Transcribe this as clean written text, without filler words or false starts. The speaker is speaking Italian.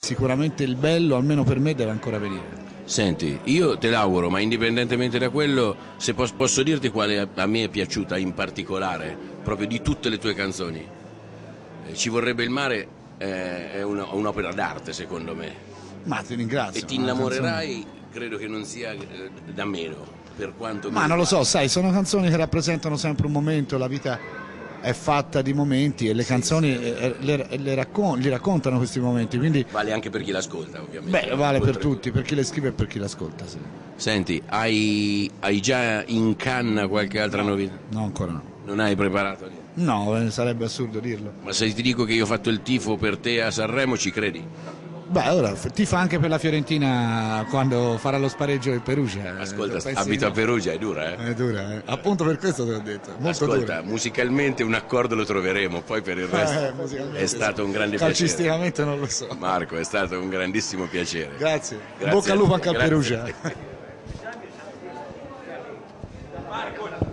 Sicuramente il bello, almeno per me, deve ancora venire. Senti, io te l'auguro, ma indipendentemente da quello, se posso dirti quale a me è piaciuta in particolare, proprio di tutte le tue canzoni. Ci vorrebbe il mare, è un'opera d'arte secondo me. Ma ti ringrazio. E ti innamorerai, credo che non sia da meno, per quanto mi Ma non lo so, riguarda. sai, sono canzoni che rappresentano sempre un momento, la vita è fatta di momenti e le canzoni li raccontano questi momenti, quindi Vale anche per chi l'ascolta, ovviamente. vale per Oltretutto. tutti, per chi le scrive e per chi l'ascolta. Sì. Senti, hai già in canna qualche altra novità? No, ancora no. Non hai preparato niente? No, sarebbe assurdo dirlo. Ma se ti dico che io ho fatto il tifo per te a Sanremo, ci credi? Beh, ora ti fa anche per la Fiorentina quando farà lo spareggio del Perugia. Ascolta, Pensi abito a no? Perugia, è dura, È dura, eh? Appunto per questo te l'ho detto. Molto Ascolta, dura. musicalmente un accordo lo troveremo, poi per il resto Musicalmente è stato un grande piacere. Calcisticamente non lo so. Marco, è stato un grandissimo piacere. Grazie. Grazie Bocca al lupo anche a Grazie. Perugia. Marco.